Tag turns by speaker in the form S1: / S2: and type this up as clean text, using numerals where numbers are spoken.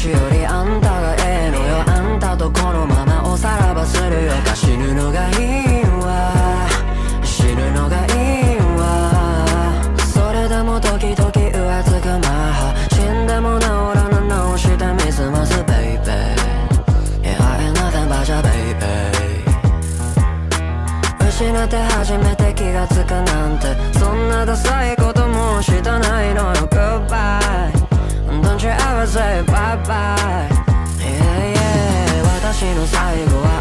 S1: 私よりあんたがええのよ。あんたとこのままおさらばするよ。死ぬのがいいわ、死ぬのがいいわ。それでも時々浮つくマハ。死んでも治らぬ直してみすます baby。 Yeah I ain't nothing but your baby。 失って初めて気がつくなんて、そんなダサいこともしたないのよ。 Goodbye Don't you ever say bye bye。 Yeah yeah 私の最後は